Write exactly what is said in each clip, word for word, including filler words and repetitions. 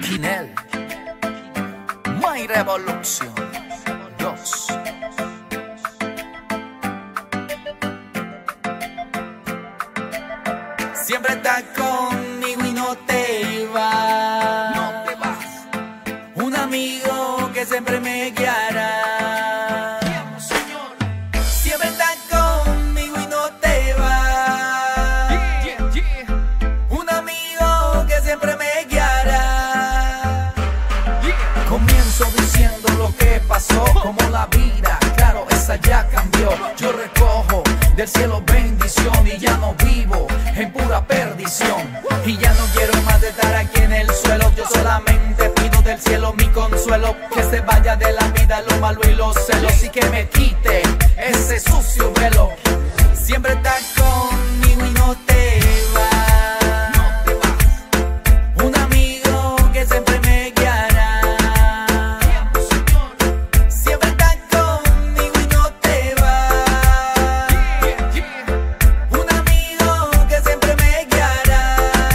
Kinel, My Revolution dos. Siempre estás conmigo y no te vas. No te vas. Un amigo que siempre me guiará. Señor. Siempre estás conmigo y no te vas. Yeah, yeah, yeah. Un amigo que siempre me guiará. Yeah. Comienzo diciendo lo que pasó, como la vida, claro, esa ya cambió. Yo recojo del cielo bendición y ya no vivo en pura perdición. Y ya no quiero más de estar aquí en el suelo. Yo solamente pido del cielo mi consuelo, que se vaya de la vida lo malo y los celos, y que me quite ese sucio velo. Siempre estás conmigo y no te vas. No te vas. Un amigo que siempre me guiará. Tiempo, Señor. Siempre estás conmigo y no te vas. Yeah, yeah. Un amigo que siempre me guiará.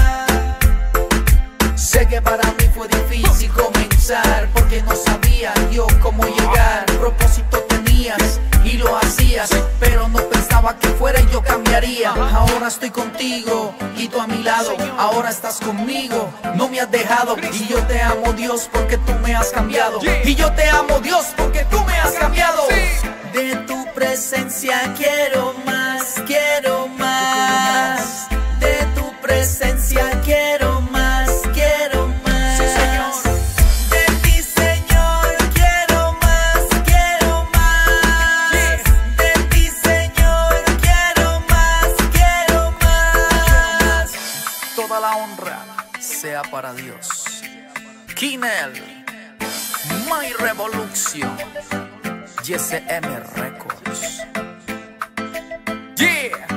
Sé que para mí fue difícil comenzar, porque no sabía yo cómo llegar. Propósito tenías y lo hacías, pero no pensaba que fuera y yo cambiaría. Ahora estoy contigo y tú a mi lado. Ahora estás conmigo, no me has dejado. Y yo te amo, Dios, porque tú me has cambiado. Y yo te amo, Dios, porque tú me has cambiado. De tu presencia quiero más, quiero más. De tu presencia quiero más, quiero más. De ti, Señor, quiero más, quiero más. De ti, Señor, quiero más, quiero más. Toda la honra sea para Dios. Kinel, My Revolution, Y S M Records. Yeah.